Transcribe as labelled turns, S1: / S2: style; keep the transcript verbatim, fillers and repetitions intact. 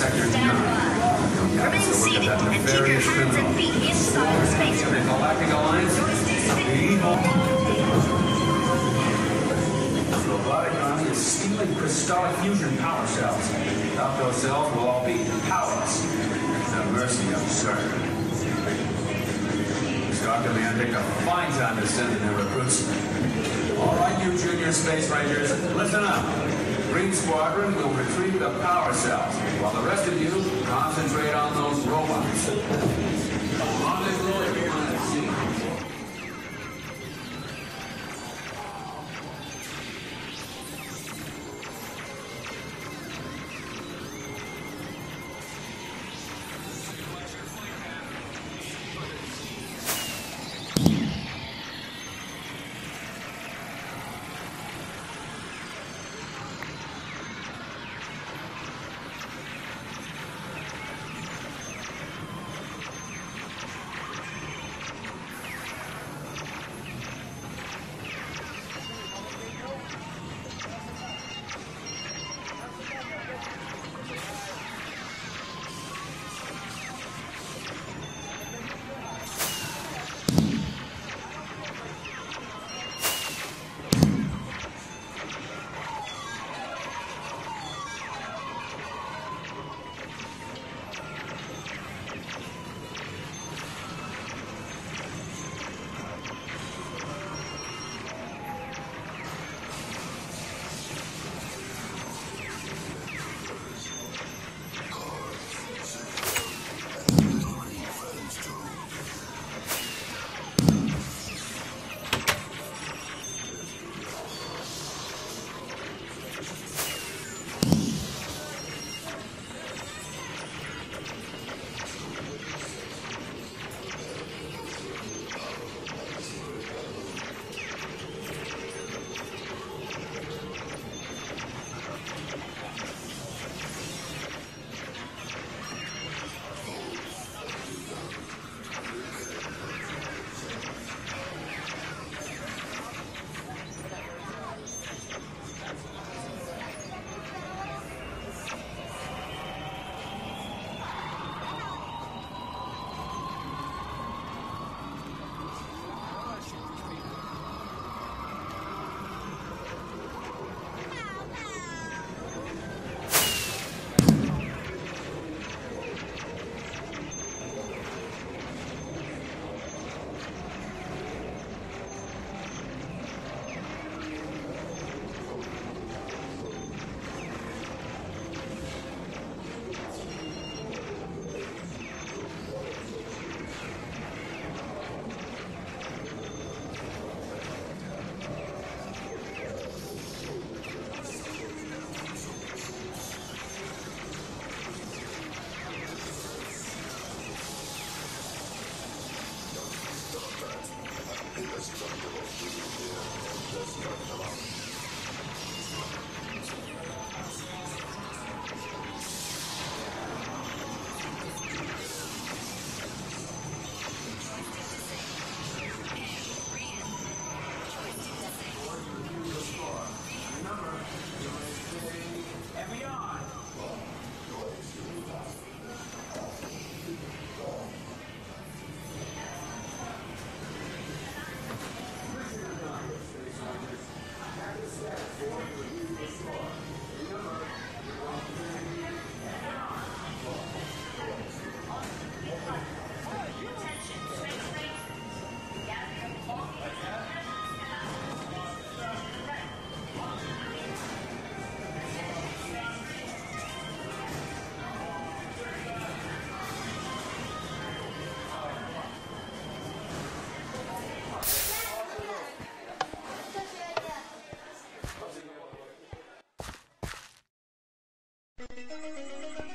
S1: Sector nine.
S2: Remain seated and keep your hands and feet inside the space.
S1: The Galactic Alliance. The robotic army is stealing crystallic fusion power cells. Without those cells, we'll all be powerless. The mercy absurd. Doctor Leon picked a fine time to send in their recruits. All right, you junior space rangers, listen up. Green Squadron will retrieve the power cells, while the rest of you concentrate on those robots. Rendezvous everyone at sea.
S2: Thank you.